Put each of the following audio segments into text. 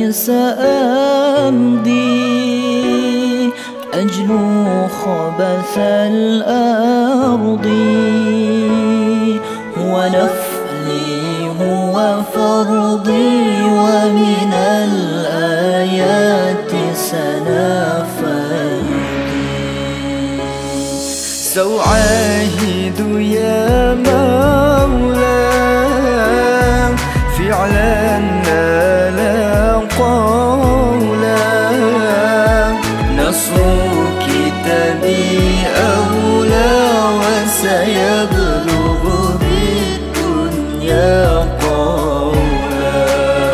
سأمضي أجلو خبث الأرض، ونفلي هو فرضي، ومن الآيات سنفيضي. سأعاهد يا مولاي فعلا لا قولا، نصر كتابي أولى، وسيبلغ بالدنيا قولا.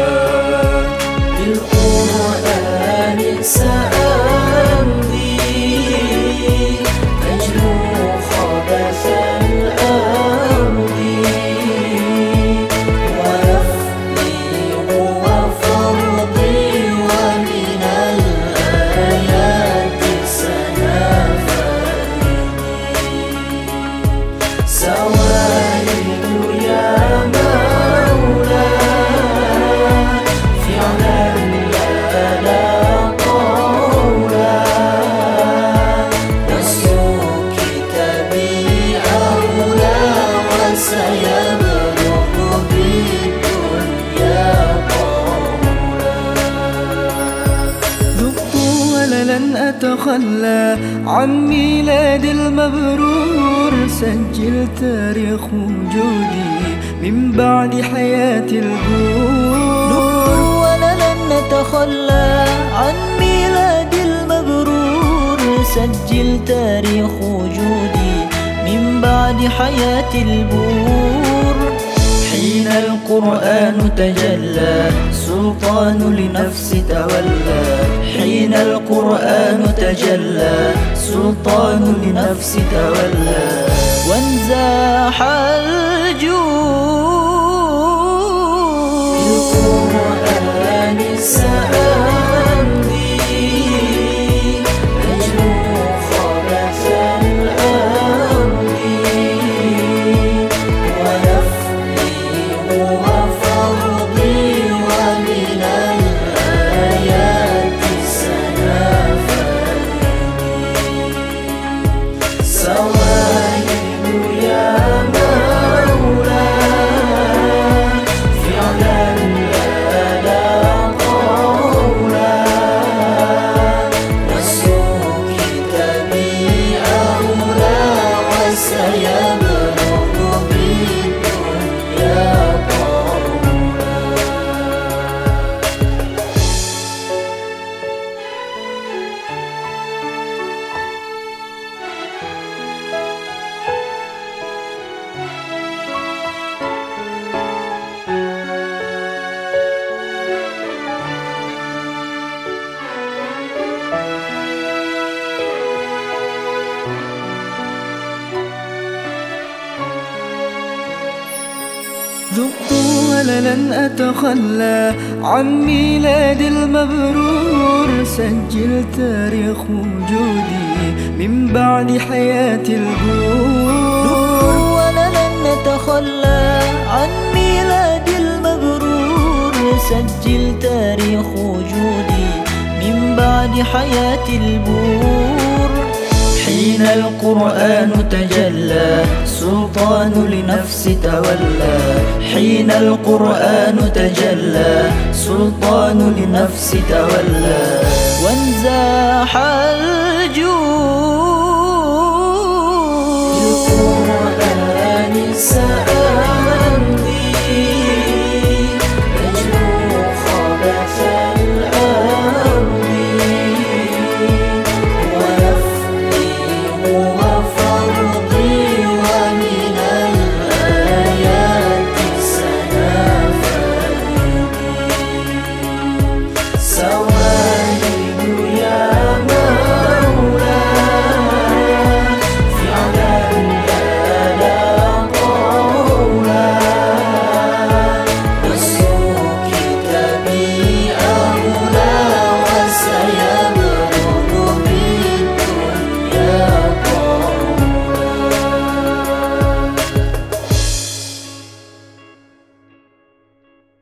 بالقرآن سأمضي أجلو خبث الأرض، ونفلي هو فرضي، ومن الآيات سنفيضي. سوائل يا مولاي فعلا لا قولا، نصر كتابي أولى، وسيبلغ بالدنيا قولا. ذقت ولن أتخلى عن ميلاد المبرور، سجل تاريخ وجودي من بعد حياة البور. ولن نتخلى عن ميلاد المبرور، سجل تاريخ وجودي من بعد حياة البور. حين القرآن تجلى سلطان لنفس تولى، حين القرآن تجلى سلطان لنفس تولى، وانزاح الجود. بالقرآن سأمضي أجلو خبث الأرض، ونفلي هو فرضي، ومن الآيات سنفيضي. سوائل يا مولاي فعلا لا قولا، نصر كتابي أولى، وسيبلغ بالدنيا قولا. ذقت ولن أتخلى عن ميلاد المبرور، سجل تاريخ وجودي من بعد حياة البور. ولن نتخلى عن ميلاد المبرور، سجل تاريخ وجودي من بعد حياة البور. حين القرآن تجلى سلطان لنفس تولى، حين القرآن تجلى سلطان لنفس تولى، وانزاح الجود. بالقرآن سأمضي أجلو خبث الأرض، ونفلي هو فرضي، ومن الآيات سنفيضي.